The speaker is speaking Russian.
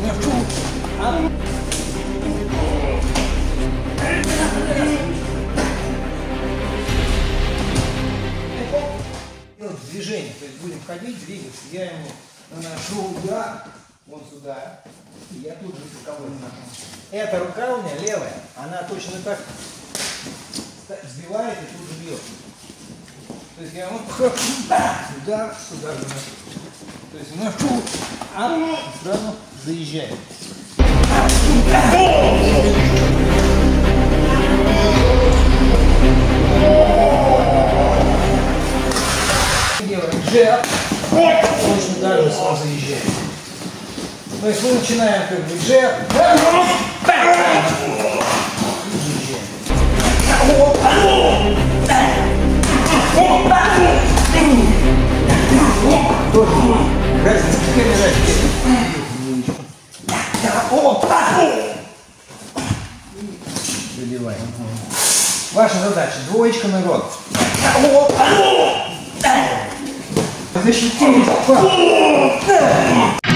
Делать движение, то есть будем ходить, двигаться. Я ему наношу удар вон сюда, и я тут же боковой наношу. Эта рука у меня левая, она точно так сбивает и тут же бьет. То есть я ему удар, сюда же наношу. То есть наношу, и сразу заезжает. Делаем джеб, точно так же сразу заезжаем. То есть мы начинаем как бы джеб, забиваем. Ваша задача двоечка на рот. Защитить.